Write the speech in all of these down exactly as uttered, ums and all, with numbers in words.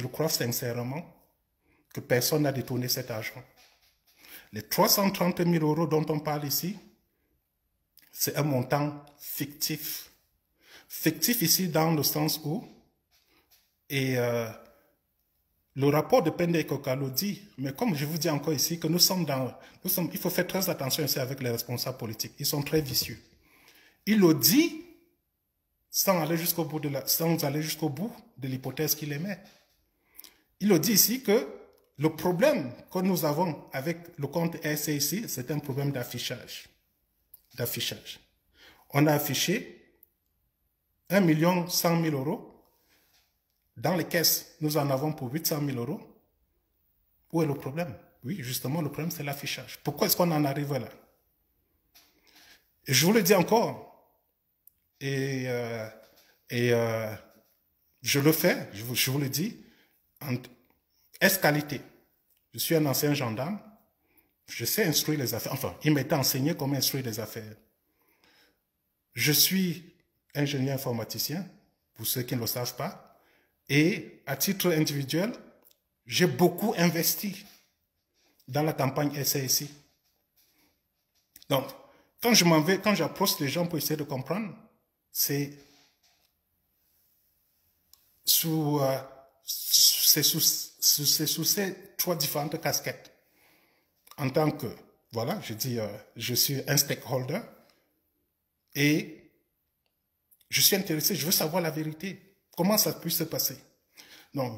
je crois sincèrement que personne n'a détourné cet argent. Les trois cent trente mille euros dont on parle ici, c'est un montant fictif. Fictif ici dans le sens où, et euh, le rapport de Penda et Coca le dit, mais comme je vous dis encore ici, que nous sommes dans, nous sommes, il faut faire très attention ici avec les responsables politiques. Ils sont très vicieux. Il le dit sans aller jusqu'au bout de la, sans aller jusqu'au bout de l'hypothèse qu'il émet. Il le dit ici que le problème que nous avons avec le compte S C I, c'est un problème d'affichage. D'affichage. On a affiché un million cent mille euros. Dans les caisses, nous en avons pour huit cent mille euros. Où est le problème? Oui, justement, le problème, c'est l'affichage. Pourquoi est-ce qu'on en arrive là? Et je vous le dis encore, et, euh, et euh, je le fais, je vous, je vous le dis, en S-qualité. Je suis un ancien gendarme, je sais instruire les affaires, enfin, il m'était enseigné comment instruire les affaires. Je suis ingénieur informaticien, pour ceux qui ne le savent pas, et à titre individuel, j'ai beaucoup investi dans la campagne S A S I. Donc, quand je m'en vais, quand j'approche les gens pour essayer de comprendre, c'est sous, euh, sous, sous, sous, sous ces trois différentes casquettes. En tant que, voilà, je dis, euh, je suis un stakeholder et je suis intéressé, je veux savoir la vérité. Comment ça peut se passer? Donc,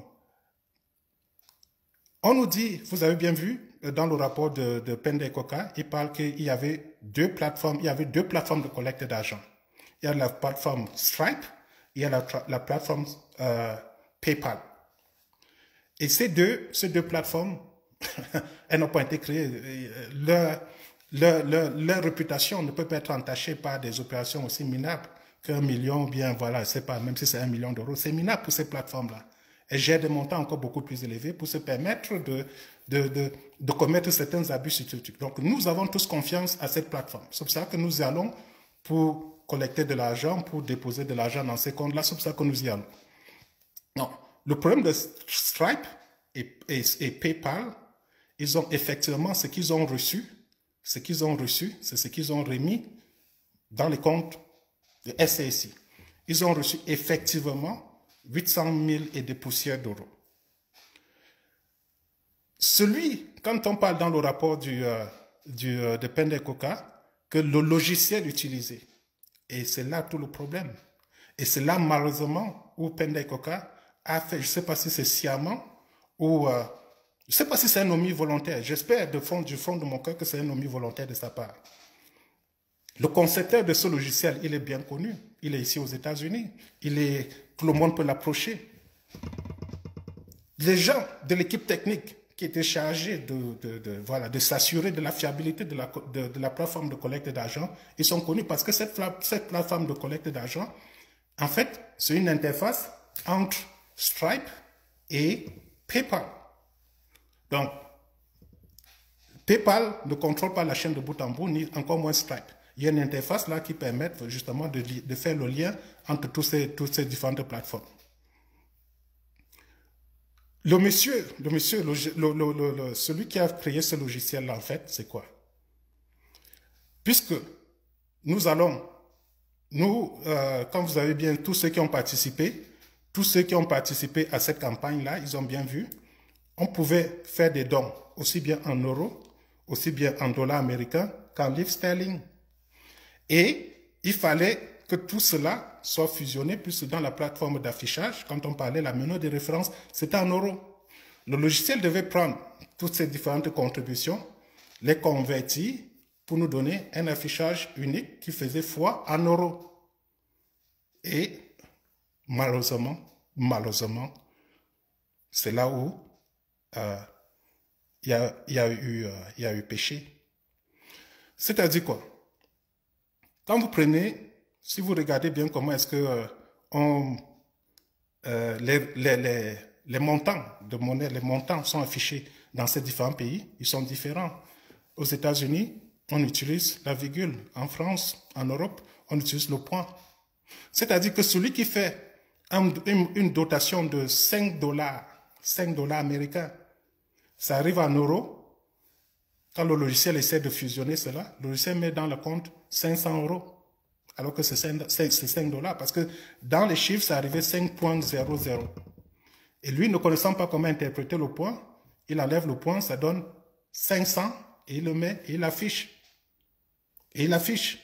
on nous dit, vous avez bien vu, dans le rapport de, de Penda et Coca, il parle qu'il y avait deux plateformes, il y avait deux plateformes de collecte d'argent. Il y a la plateforme Stripe, il y a la, la plateforme euh, PayPal. Et ces deux, ces deux plateformes, elles n'ont pas été créées. Leur, leur, leur, leur réputation ne peut pas être entachée par des opérations aussi minables qu'un million, ou bien, voilà, c'est pas, même si c'est un million d'euros, c'est minable pour ces plateformes-là. Elles gèrent des montants encore beaucoup plus élevés pour se permettre de, de, de, de commettre certains abus statistiques. Donc, nous avons tous confiance à cette plateforme. C'est pour ça que nous y allons pour collecter de l'argent, pour déposer de l'argent dans ces comptes-là. C'est pour ça que nous y allons. Non. Le problème de Stripe et, et, et PayPal, ils ont effectivement ce qu'ils ont reçu, ce qu'ils ont reçu, c'est ce qu'ils ont remis dans les comptes de S A S I. Ils ont reçu effectivement huit cent mille et des poussières d'euros. Celui, quand on parle dans le rapport du, euh, du, euh, de Penda et Coca, que le logiciel utilisé, et c'est là tout le problème. Et c'est là, malheureusement, où Penda et Coca a fait, je ne sais pas si c'est sciemment, ou euh, je ne sais pas si c'est un omis volontaire. J'espère du fond, du fond de mon cœur que c'est un omis volontaire de sa part. Le concepteur de ce logiciel, il est bien connu. Il est ici aux États-Unis. Il est, tout le monde peut l'approcher. Les gens de l'équipe technique qui étaient chargés de, de, de, voilà, de s'assurer de la fiabilité de la, de, de la plateforme de collecte d'argent, ils sont connus parce que cette, cette plateforme de collecte d'argent, en fait, c'est une interface entre Stripe et PayPal. Donc, PayPal ne contrôle pas la chaîne de bout en bout, ni encore moins Stripe. Il y a une interface là qui permet justement de, de faire le lien entre tous ces, toutes ces différentes plateformes. Le monsieur, le monsieur le, le, le, le, celui qui a créé ce logiciel-là, en fait, c'est quoi? Puisque nous allons, nous, euh, quand vous avez bien tous ceux qui ont participé, tous ceux qui ont participé à cette campagne-là, ils ont bien vu, on pouvait faire des dons, aussi bien en euros, aussi bien en dollars américains qu'en livres sterling. Et il fallait que tout cela soit fusionné, puisque dans la plateforme d'affichage, quand on parlait la menu de référence, c'était en euros. Le logiciel devait prendre toutes ces différentes contributions, les convertir pour nous donner un affichage unique qui faisait foi en euros. Et malheureusement, malheureusement, c'est là où euh, il y a, y a eu, euh, y a eu péché. C'est-à-dire quoi? Quand vous prenez, si vous regardez bien comment est-ce que euh, on, euh, les, les, les, les montants de monnaie, les montants sont affichés dans ces différents pays, ils sont différents. Aux États-Unis, on utilise la virgule. En France, en Europe, on utilise le point. C'est-à-dire que celui qui fait un, une, une dotation de cinq dollars, cinq dollars américains. Ça arrive en euros. Quand le logiciel essaie de fusionner cela, le logiciel met dans le compte cinq cents euros. Alors que c'est cinq dollars. Parce que dans les chiffres, ça arrivait cinq virgule zéro zéro. Et lui, ne connaissant pas comment interpréter le point, il enlève le point, ça donne cinq cents, et il le met, et il affiche. Et il affiche.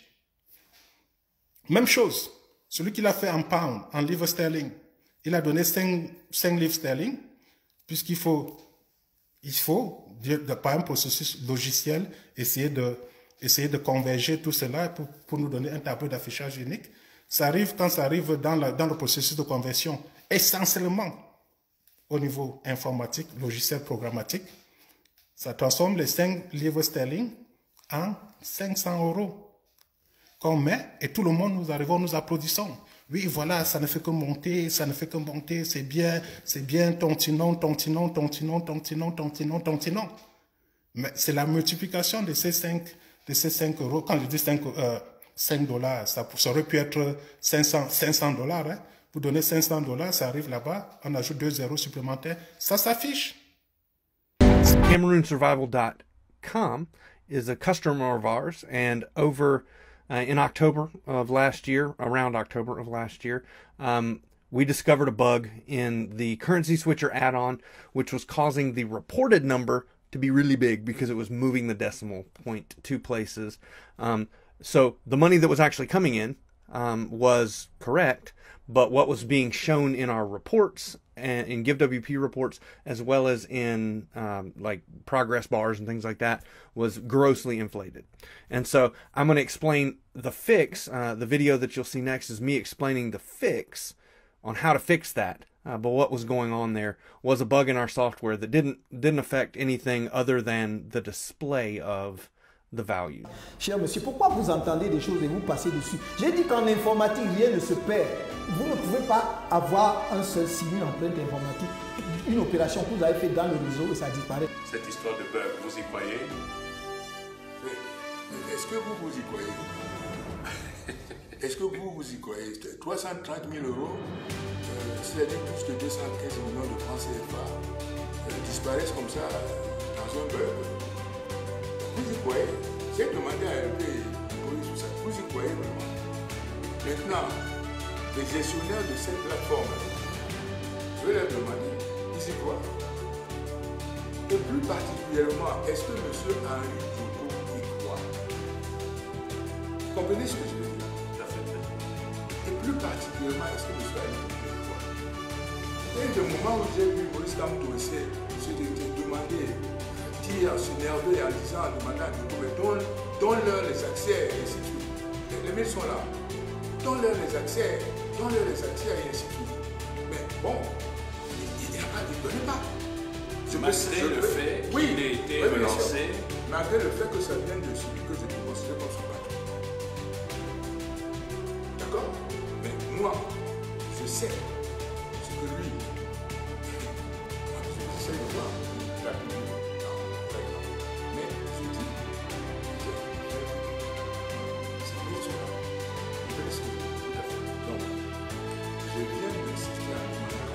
Même chose. Celui qui l'a fait en pound, en livres sterling, il a donné cinq, cinq livres sterling, puisqu'il faut, il faut, de, de, par un processus logiciel, essayer de, essayer de converger tout cela pour, pour nous donner un tableau d'affichage unique. Ça arrive quand ça arrive dans, la, dans le processus de conversion, essentiellement au niveau informatique, logiciel programmatique. Ça transforme les cinq livres sterling en cinq cents euros. Qu'on met, et tout le monde, nous arrivons, nous applaudissons. Oui, voilà, ça ne fait que monter, ça ne fait que monter, c'est bien, c'est bien, tontinons, tontinons, tontinons, tontinons, tontinons, tontinons. Mais c'est la multiplication de ces cinq, de ces cinq euros. Quand je dis cinq, euh, cinq dollars, ça, ça aurait pu être cinq cents dollars. Hein. Vous donnez cinq cents dollars, ça arrive là-bas, on ajoute deux zéros supplémentaires, ça s'affiche. Cameroon Survival dot com is a customer of ours, and over uh, in October of last year, around October of last year, um, we discovered a bug in the currency switcher add-on, which was causing the reported number to be really big because it was moving the decimal point two places. Um, so the money that was actually coming in um, was correct, but what was being shown in our reports and in GiveWP reports, as well as in um, like progress bars and things like that, was grossly inflated. And so I'm going to explain the fix. Uh, the video that you'll see next is me explaining the fix on how to fix that. Uh, but what was going on there was a bug in our software that didn't didn't affect anything other than the display of the value. Cher monsieur, pourquoi vous entendez des choses et vous passez dessus? J'ai dit qu'en informatique, rien ne se perd. Vous ne pouvez pas avoir un seul signe, une empreinte informatique, une opération que vous avez faite dans le réseau et ça disparaît. Cette histoire de bug, vous y croyez? Est-ce que vous vous y croyez? Est-ce que vous vous y croyez? trois cent trente mille euros, euh, c'est-à-dire plus de deux cent quinze millions de francs C F A, euh, disparaissent comme ça dans un bug. Vous y croyez? J'ai demandé à R P sur ça. Vous y croyez vraiment? Maintenant, les gestionnaires de cette plateforme, je vais leur demander, ils y croient? Et plus particulièrement, est-ce que M. Henri Djoko y croit? Vous comprenez ce que je veux dire? Et plus particulièrement, est-ce que M. Henri Djoko y croit? Et le moment où j'ai vu Maurice Kamto essayer de demander, dire, s'énerver en disant, en demandant à Djoko, mais donne-leur les accès, et ainsi de suite. Les mails sont là. Donne-leur les accès, donne-leur les accès, et ainsi de suite. Mais bon, il n'y a pas, il ne donnait pas. Malgré le fait qu'il oui, ait été oui, relancé. Malgré le fait que ça vienne de celui que je peux considérer comme son patron. D'accord? Mais moi, je sais ce que lui, je sais de voir la publique. Mais je dis, c'est bien sûr. Donc, je viens d'insister à demander à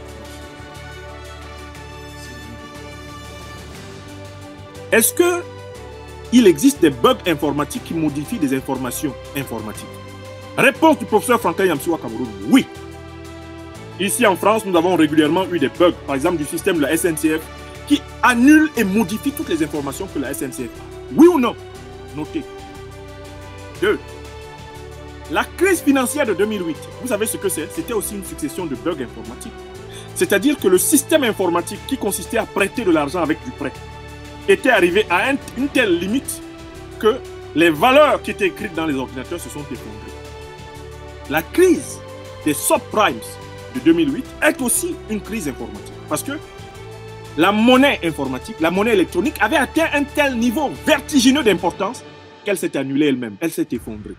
Est-ce que il existe des bugs informatiques qui modifient des informations informatiques? Réponse du professeur Franklin Yamsoua Cameroun, oui. Ici en France, nous avons régulièrement eu des bugs, par exemple du système de la S N C F, qui annule et modifie toutes les informations que la S N C F a. Oui ou non? Notez. Deux. La crise financière de deux mille huit, vous savez ce que c'est? C'était aussi une succession de bugs informatiques. C'est-à-dire que le système informatique qui consistait à prêter de l'argent avec du prêt était arrivé à un, une telle limite que les valeurs qui étaient écrites dans les ordinateurs se sont effondrées. La crise des subprimes de deux mille huit est aussi une crise informatique parce que la monnaie informatique, la monnaie électronique avait atteint un tel niveau vertigineux d'importance qu'elle s'est annulée elle-même, elle s'est effondrée.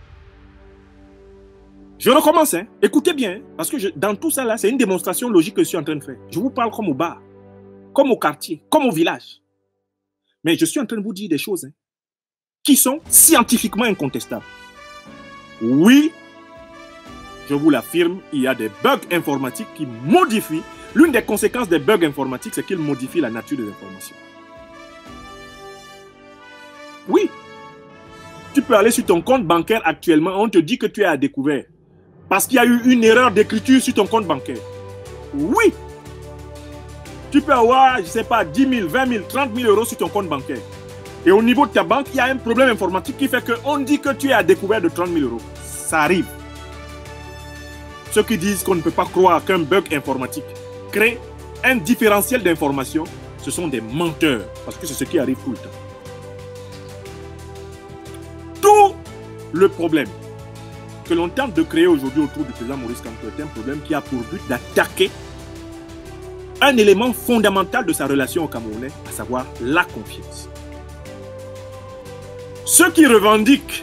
Je recommence, hein. Écoutez bien, hein, parce que je, dans tout ça là, c'est une démonstration logique que je suis en train de faire. Je vous parle comme au bar, comme au quartier, comme au village. Mais je suis en train de vous dire des choses hein, qui sont scientifiquement incontestables. Oui, je vous l'affirme, il y a des bugs informatiques qui modifient L'une des conséquences des bugs informatiques, c'est qu'ils modifient la nature des informations. Oui. Tu peux aller sur ton compte bancaire actuellement, on te dit que tu es à découvert. Parce qu'il y a eu une erreur d'écriture sur ton compte bancaire. Oui. Tu peux avoir, je ne sais pas, dix mille, vingt mille, trente mille euros sur ton compte bancaire. Et au niveau de ta banque, il y a un problème informatique qui fait qu'on dit que tu es à découvert de trente mille euros. Ça arrive. Ceux qui disent qu'on ne peut pas croire qu'un bug informatique crée un différentiel d'information, ce sont des menteurs. Parce que c'est ce qui arrive tout le temps. Tout le problème que l'on tente de créer aujourd'hui autour du président Maurice Kamto est un problème qui a pour but d'attaquer un élément fondamental de sa relation au Camerounais, à savoir la confiance. Ceux qui revendiquent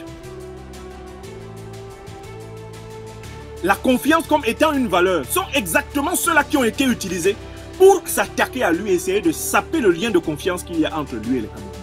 la confiance comme étant une valeur sont exactement ceux-là qui ont été utilisés pour s'attaquer à lui et essayer de saper le lien de confiance qu'il y a entre lui et les Camerounais.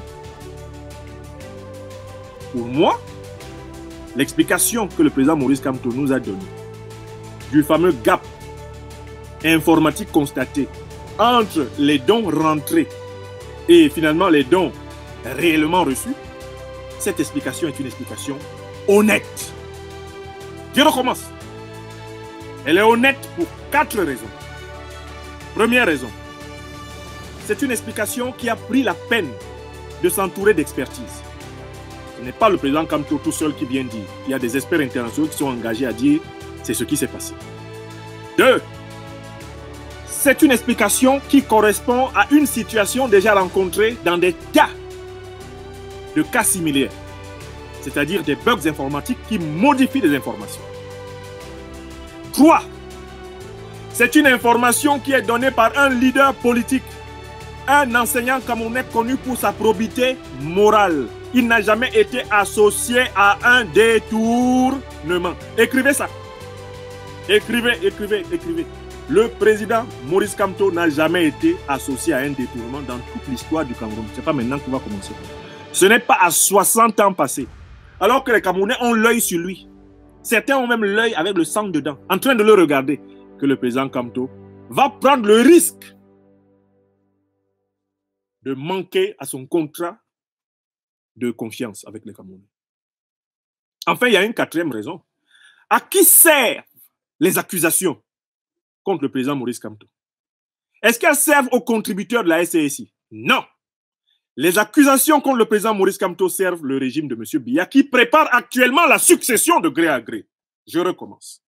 Pour moi, l'explication que le président Maurice Kamto nous a donnée du fameux gap informatique constaté entre les dons rentrés et finalement les dons réellement reçus, cette explication est une explication honnête. Je recommence. Elle est honnête pour quatre raisons. Première raison, c'est une explication qui a pris la peine de s'entourer d'expertise. Ce n'est pas le président Kamto tout seul qui vient dire. Il y a des experts internationaux qui sont engagés à dire c'est ce qui s'est passé. Deux, c'est une explication qui correspond à une situation déjà rencontrée dans des tas de cas similaires, c'est-à-dire des bugs informatiques qui modifient des informations. Trois, c'est une information qui est donnée par un leader politique, un enseignant camerounais connu pour sa probité morale. Il n'a jamais été associé à un détournement. Écrivez ça. Écrivez, écrivez, écrivez. Le président Maurice Kamto n'a jamais été associé à un détournement dans toute l'histoire du Cameroun. Ce n'est pas maintenant qu'on va commencer. Ce n'est pas à soixante ans passés, alors que les Camerounais ont l'œil sur lui. Certains ont même l'œil avec le sang dedans, en train de le regarder, que le président Kamto va prendre le risque de manquer à son contrat de confiance avec les Camerounais. Enfin, il y a une quatrième raison. À qui servent les accusations contre le président Maurice Kamto? Est-ce qu'elles servent aux contributeurs de la S C S I? Non. Les accusations contre le président Maurice Kamto servent le régime de M. Biya qui prépare actuellement la succession de gré à gré. Je recommence.